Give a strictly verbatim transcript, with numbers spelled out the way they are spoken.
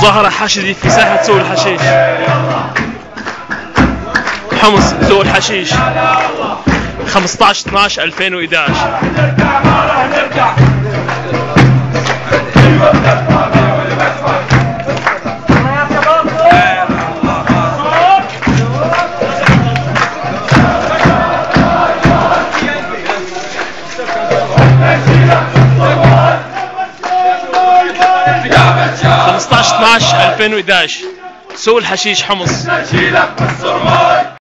مظاهرة حشدي في ساحة سوق الحشيش. حمص سوق الحشيش خمسة عشر اثنا عشر ألفين وأحد عشر. خمسة عشر اثنا عشر ألفين وأحد عشر سوق الحشيش حمص.